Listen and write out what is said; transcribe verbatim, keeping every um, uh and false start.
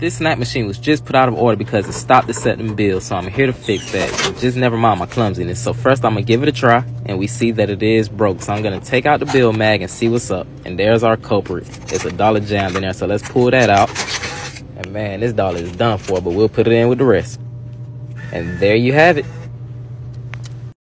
This snack machine was just put out of order because it stopped accepting bills, so I'm here to fix that. So just never mind my clumsiness. So first I'm gonna give it a try, and we see that it is broke. So I'm gonna take out the bill mag and see what's up. And there's our culprit. It's a dollar jammed in there, so let's pull that out. And man, this dollar is done for, but we'll put it in with the rest. And there you have it.